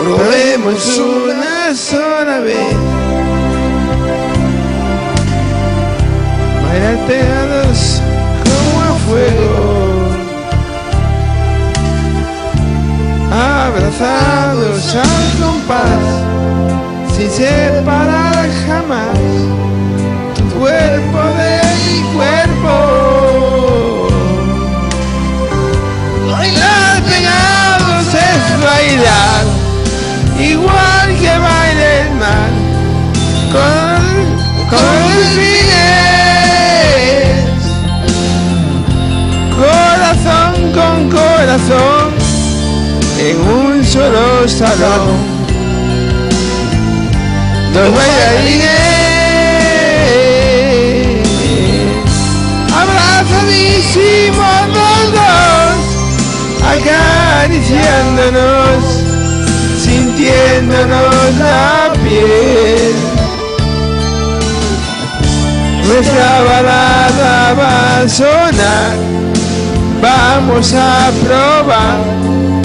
probemos una sola vez. Bailar pegados como a fuego, abrazados al compás, sin separar jamás tu cuerpo de mi cuerpo. Bailar pegados es bailar, igual que baila el mar, con delfines, corazón con corazón, en un solo salón. Los bailarines abrazadísimos los dos, acariciándonos, sintiéndonos la piel. Nuestra balada va a sonar, vamos a probar